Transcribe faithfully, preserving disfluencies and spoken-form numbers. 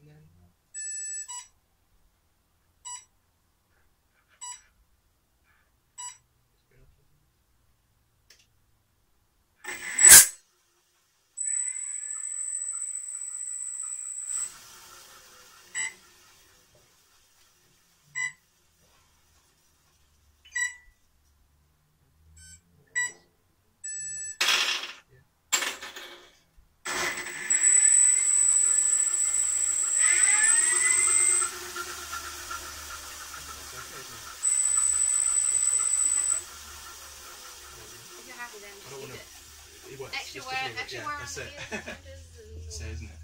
And then If you're happy, then I don't want leave to. it. It works. Extra Just wear, leave it. extra Yeah, wear on that's the it. wheels. That's it, isn't it?